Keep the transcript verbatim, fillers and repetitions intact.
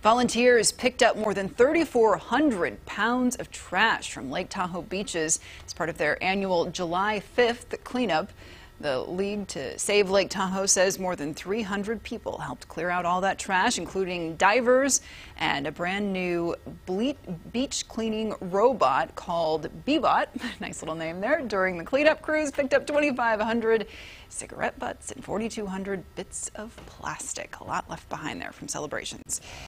Volunteers picked up more than three thousand four hundred pounds of trash from Lake Tahoe beaches as part of their annual July fifth cleanup. The League to Save Lake Tahoe says more than three hundred people helped clear out all that trash, including divers and a brand new beach cleaning robot called B-Bot. Nice little name there. During the cleanup, crews picked up twenty-five hundred cigarette butts and forty-two hundred bits of plastic. A lot left behind there from celebrations.